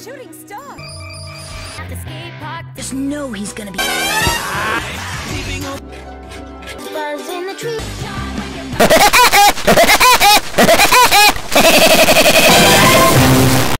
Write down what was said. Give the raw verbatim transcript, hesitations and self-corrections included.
shooting star. At the skate park, Just know he's gonna be. buzz in the tree.